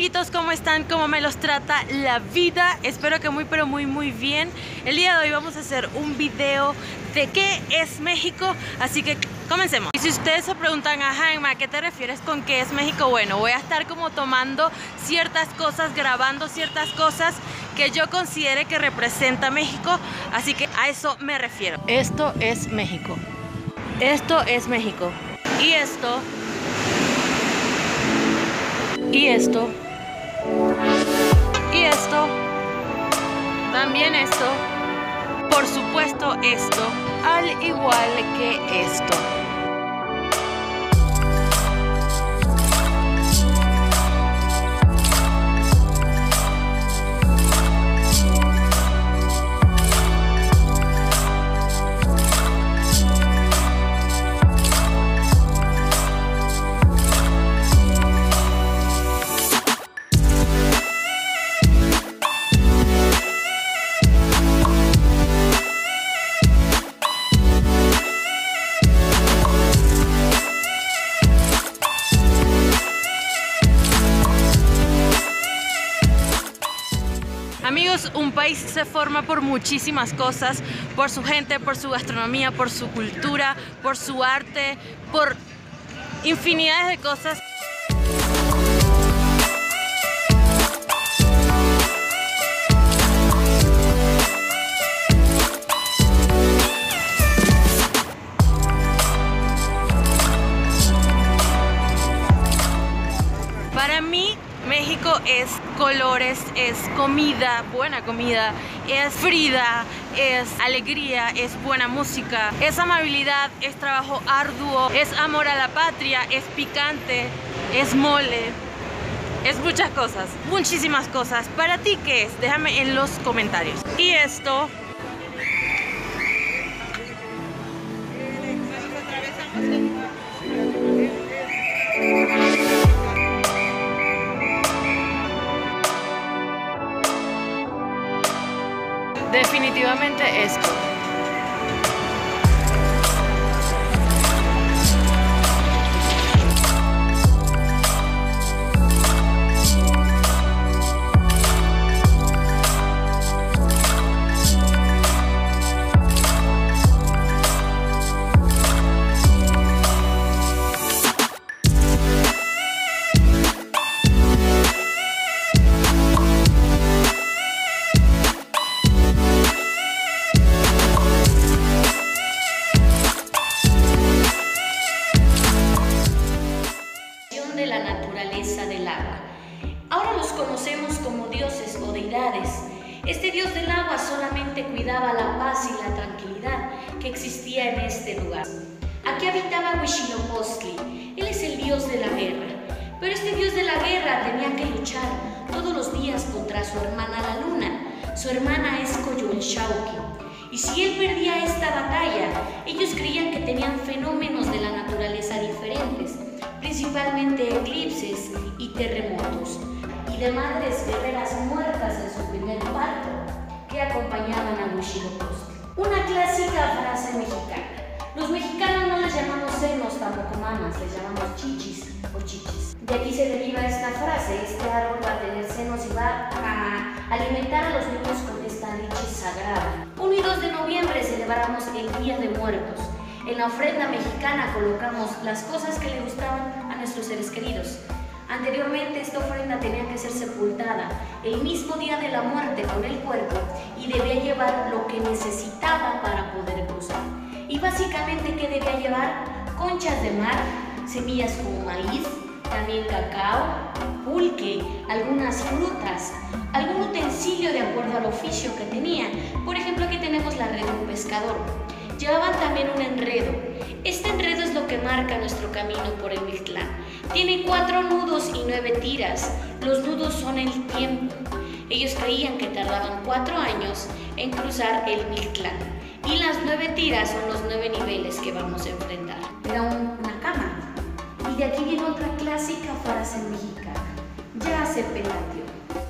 amiguitos, ¿cómo están? ¿Cómo me los trata la vida? Espero que muy pero muy bien. El día de hoy vamos a hacer un video de qué es México, así que comencemos. Y si ustedes se preguntan, ajá, Emma, ¿a qué te refieres con qué es México? Bueno, voy a estar como tomando ciertas cosas, grabando ciertas cosas que yo considere que representa México, así que a eso me refiero. Esto es México. Esto es México. Y esto. Y esto. Y esto. También esto. Por supuesto esto. Al igual que esto. Amigos, un país se forma por muchísimas cosas, por su gente, por su gastronomía, por su cultura, por su arte, por infinidades de cosas. Para mí, México es colores, es comida, buena comida, es Frida, es alegría, es buena música, es amabilidad, es trabajo arduo, es amor a la patria, es picante, es mole, es muchas cosas, muchísimas cosas. ¿Para ti qué es? Déjame en los comentarios. Y esto... definitivamente esto. De la naturaleza del agua. Ahora los conocemos como dioses o deidades. Este dios del agua solamente cuidaba la paz y la tranquilidad que existía en este lugar. Aquí habitaba Huitzilopochtli. Él es el dios de la guerra. Pero este dios de la guerra tenía que luchar todos los días contra su hermana la luna. Su hermana es Coyolxauhqui. Y si él perdía esta batalla, ellos creían que tenían fenómenos de la naturaleza diferentes, principalmente eclipses y terremotos, y de madres guerreras muertas en su primer parto que acompañaban a Huitzilopochtli. Una clásica frase mexicana. Los mexicanos no les llamamos senos, tampoco mamas, les llamamos chichis o chichis. De aquí se deriva esta frase: este árbol va a tener senos y va a alimentar a los niños con esta leche sagrada. 1 y 2 de noviembre celebramos el Día de Muertos. En la ofrenda mexicana colocamos las cosas que le gustaban a nuestros seres queridos. Anteriormente esta ofrenda tenía que ser sepultada el mismo día de la muerte con el cuerpo y debía llevar lo que necesitaba para poder cruzar. Y básicamente, ¿qué debía llevar? Conchas de mar, semillas como maíz, también cacao, pulque, algunas frutas, algún utensilio de acuerdo al oficio que tenían. Por ejemplo, aquí tenemos la red de un pescador. Llevaban también un enredo. Este enredo es lo que marca nuestro camino por el Mictlán. Tiene 4 nudos y 9 tiras. Los nudos son el tiempo. Ellos creían que tardaban 4 años en cruzar el Mictlán. Y las 9 tiras son los 9 niveles que vamos a enfrentar. Era una cama. Y de aquí viene otra clásica frase mexicana: ya se pelateó.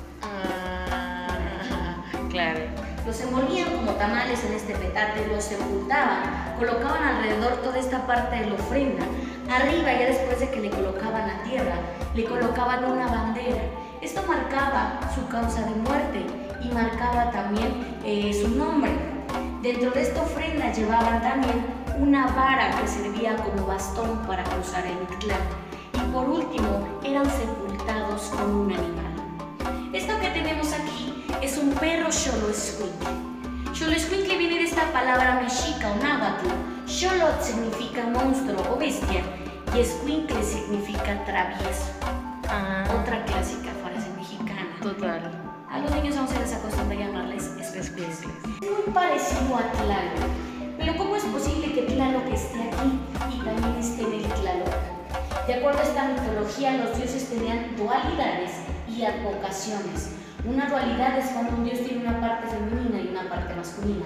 Claro. Los envolvían como tamales en este petate, los sepultaban, colocaban alrededor toda esta parte de la ofrenda. Arriba, ya después de que le colocaban la tierra, le colocaban una bandera. Esto marcaba su causa de muerte y marcaba también su nombre. Dentro de esta ofrenda llevaban también una vara que servía como bastón para cruzar el Mictlán. Y por último, eran sepultados con un animal. Esto que tenemos aquí es un perro Xoloitzcuintle. Xoloitzcuintle viene de esta palabra mexica o náhuatl. Xolotl significa monstruo o bestia y escuincle significa travieso. Otra clásica frase mexicana. Total. A los niños aún se les acostumbra llamarles escuincles. Es muy parecido a Tlaloc, pero ¿cómo es posible que Tlaloc esté aquí y también esté en el Tlaloc? De acuerdo a esta mitología, los dioses tenían dualidades y advocaciones. Una dualidad es cuando un dios tiene una parte femenina y una parte masculina.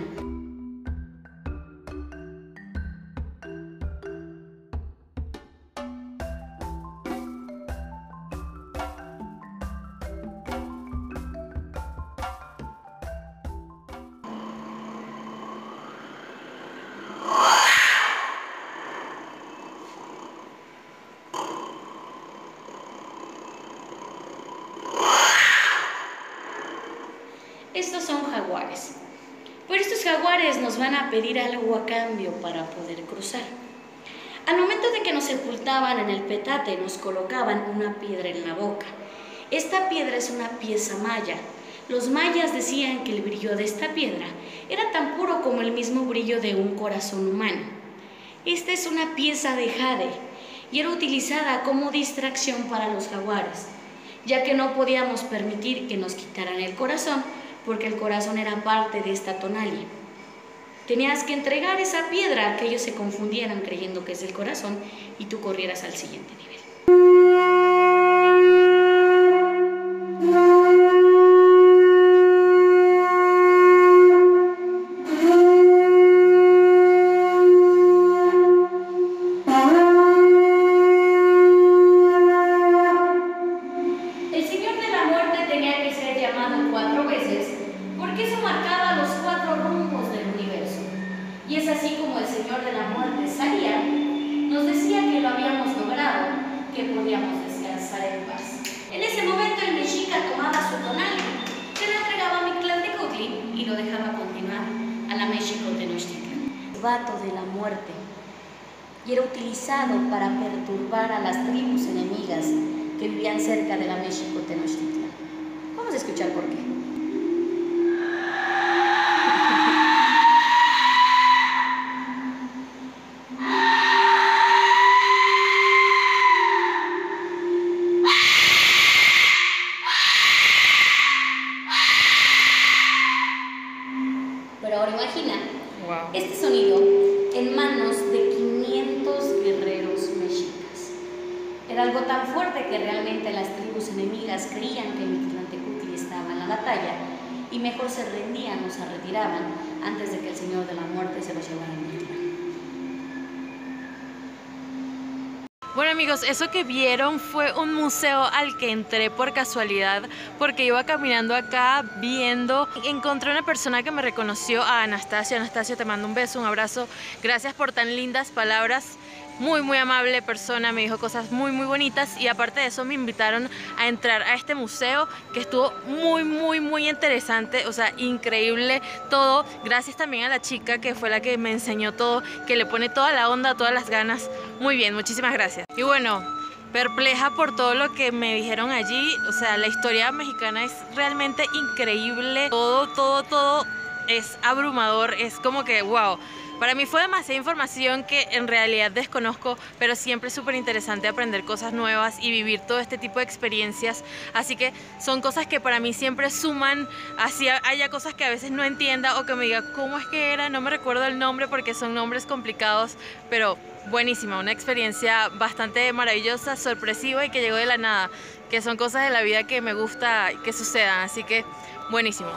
Estos son jaguares. Pero estos jaguares nos van a pedir algo a cambio para poder cruzar. Al momento de que nos sepultaban en el petate, nos colocaban una piedra en la boca. Esta piedra es una pieza maya. Los mayas decían que el brillo de esta piedra era tan puro como el mismo brillo de un corazón humano. Esta es una pieza de jade y era utilizada como distracción para los jaguares, ya que no podíamos permitir que nos quitaran el corazón, porque el corazón era parte de esta tonali. Tenías que entregar esa piedra, que ellos se confundieran creyendo que es el corazón y tú corrieras al siguiente nivel. El Señor de la Muerte tenía que ser llamado 4 veces, porque eso marcaba los 4 rumbos del universo. Y es así como el Señor de la Muerte salía, nos decía que lo habíamos logrado, que podíamos descansar en paz. En ese momento el mexica tomaba su tonali, se lo entregaba a Mictlantecutli y lo dejaba continuar a la México Tenochtitlan. El vato de la muerte, y era utilizado para perturbar a las tribus enemigas que vivían cerca de la México Tenochtitlan. Vamos a escuchar por qué. Pero ahora imagina este sonido en manos de 500 guerreros mexicas. Era algo tan fuerte que realmente las tribus enemigas creían que Mictlantecutli estaba en la batalla y mejor se rendían o se retiraban antes de que el Señor de la Muerte se los llevara a Mictlán. Bueno amigos, eso que vieron fue un museo al que entré por casualidad porque iba caminando acá viendo, encontré una persona que me reconoció, a Anastasia. Anastasia, te mando un beso, un abrazo, gracias por tan lindas palabras. Muy amable persona, me dijo cosas muy bonitas y aparte de eso me invitaron a entrar a este museo que estuvo muy interesante, o sea, increíble todo. Gracias también a la chica que fue la que me enseñó todo, que le pone toda la onda, todas las ganas. Muy bien, muchísimas gracias. Y bueno, perpleja por todo lo que me dijeron allí, o sea, la historia mexicana es realmente increíble, todo es abrumador, es como que wow. Para mí fue demasiada información que en realidad desconozco, pero siempre es súper interesante aprender cosas nuevas y vivir todo este tipo de experiencias. Así que son cosas que para mí siempre suman, así haya cosas que a veces no entienda o que me diga cómo es que era, no me recuerdo el nombre porque son nombres complicados, pero buenísima, una experiencia bastante maravillosa, sorpresiva y que llegó de la nada, que son cosas de la vida que me gusta que sucedan, así que buenísimo.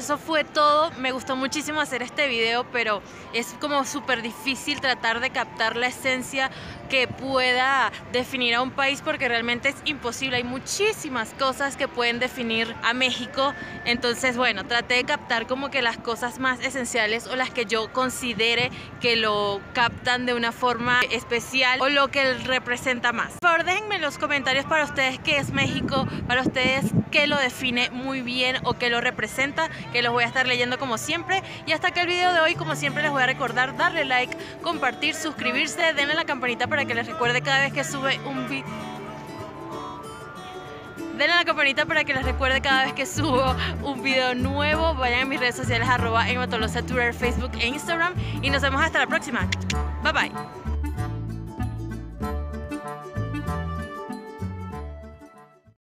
eso fue todo. Me gustó muchísimo hacer este video, pero es como súper difícil tratar de captar la esencia que pueda definir a un país, porque realmente es imposible. Hay muchísimas cosas que pueden definir a México. Entonces, bueno, traté de captar como que las cosas más esenciales o las que yo considere que lo captan de una forma especial o lo que representa más. Por favor, déjenme en los comentarios para ustedes qué es México, para ustedes qué lo define muy bien o qué lo representa, que los voy a estar leyendo como siempre. Y hasta acá el video de hoy. Como siempre les voy a recordar darle like, compartir, suscribirse, denle a la campanita para que les recuerde cada vez que sube un video. Denle a la campanita para que les recuerde cada vez que subo un video nuevo. Vayan a mis redes sociales @enmatolosa, Twitter, Facebook e Instagram. Y nos vemos hasta la próxima. Bye bye.